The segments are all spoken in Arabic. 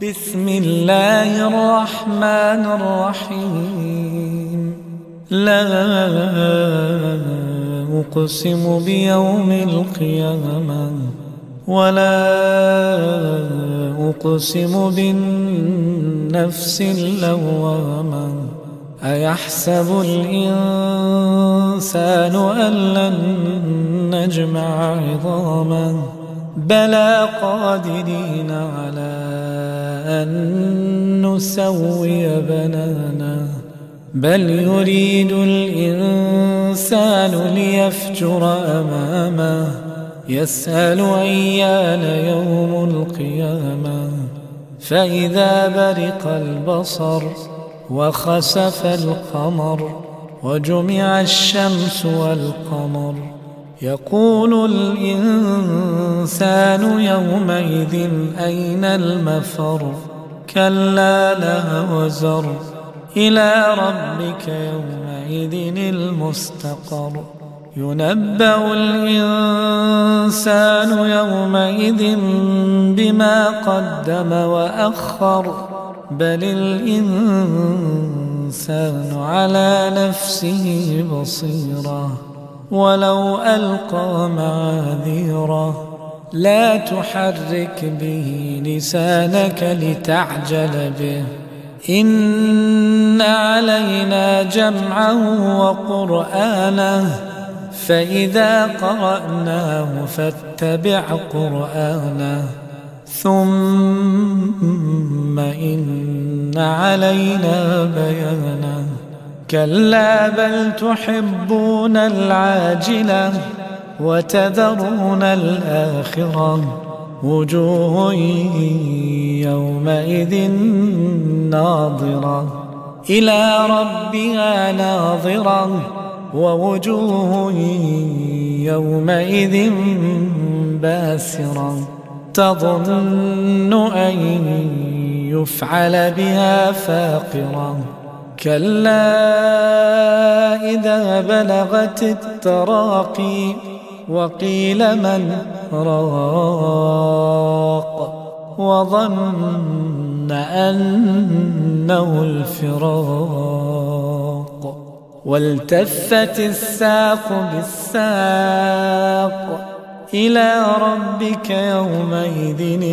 بسم الله الرحمن الرحيم. لا أقسم بيوم القيامة ولا أقسم بالنفس اللوامة. أيحسب الإنسان أن لن نجمع عظامه بلى قادرين على أن نسوي بنانه بل يريد الإنسان ليفجر أمامه يسأل أيان يوم القيامة. فإذا برق البصر وخسف القمر وجمع الشمس والقمر يقول الإنسان يومئذ أين المفر كلا لا وزر إلى ربك يومئذ المستقر. ينبأ الإنسان يومئذ بما قدم وأخر بل الإنسان على نفسه بصيرة ولو ألقى معاذيره. لا تحرك به لسانك لتعجل به إن علينا جمعه وقرآنه فإذا قرأناه فاتبع قرآنه ثم إن علينا بيانه. كلا بل تحبون العاجلة وتذرون الآخرة وجوه يومئذ ناظرة إلى ربها ناظرة ووجوه يومئذ باسرة تظن أن يفعل بها فاقرة. كلا إذا بلغت التراقي وقيل من راق وظن أنه الفراق والتفت الساق بالساق إلى ربك يومئذ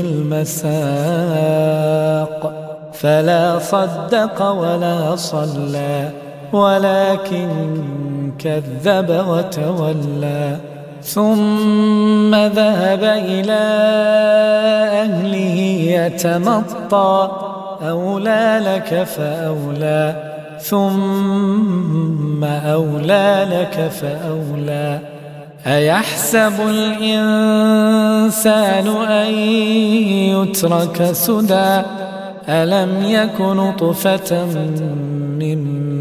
المساق. فلا صدق ولا صلى ولكن كذب وتولى ثم ذهب إلى أهله يتمطى أولى لك فأولى ثم أولى لك فأولى. أيحسب الإنسان أن يترك سدى ألم يك نطفة من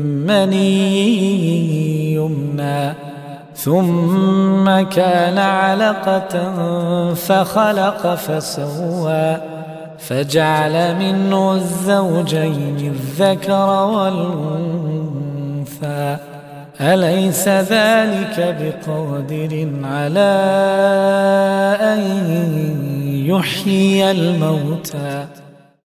مني يمنى ثم كان علقة فخلق فسوى فجعل منه الزوجين الذكر والأنثى. أليس ذلك بقادر على أن يحيي الموتى